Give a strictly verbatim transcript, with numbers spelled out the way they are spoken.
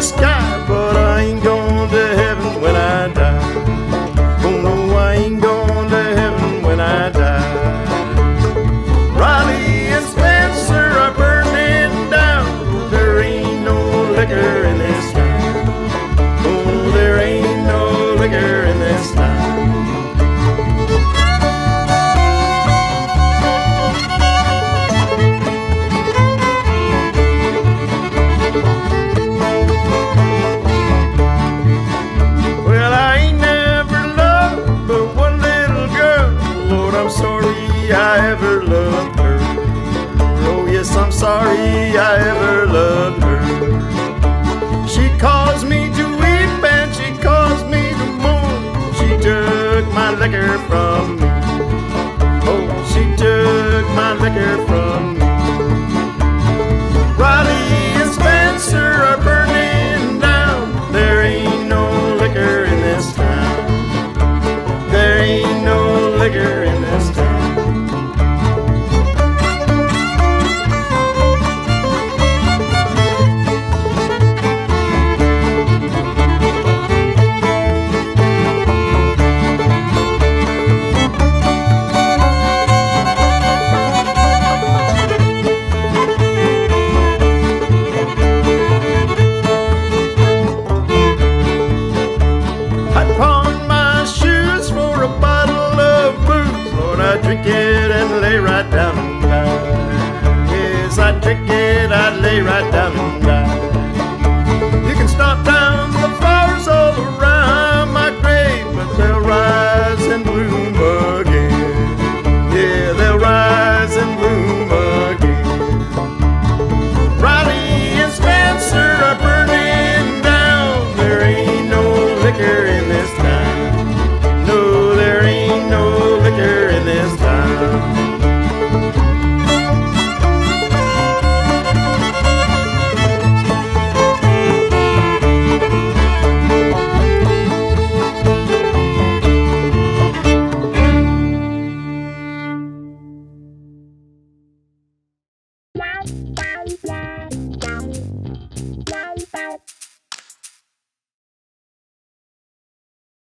sky, but I ain't going to heaven when I die. Oh no, I ain't going to heaven when I die. Raleigh and Spencer are burning down. There ain't no liquor in this town. Oh, there ain't no liquor in this town. I'm sorry I ever loved her. Oh yes, I'm sorry I ever loved her. She caused me to weep and she caused me to mourn. She took my liquor from me. Oh, she took my liquor from me. Raleigh and Spencer are burning down. There ain't no liquor in this town. There ain't no liquor in this town. I pawned my shoes for a bottle of booze. Lord, I drink it and lay right down and die. Yes, I drink it, I lay right down and die. You can stomp down the flowers all around my grave, but they'll rise and bloom again. Yeah, they'll rise and bloom again. Raleigh and Spencer are burning down. There ain't no liquor in this town. No, there ain't no liquor in this town. Bye.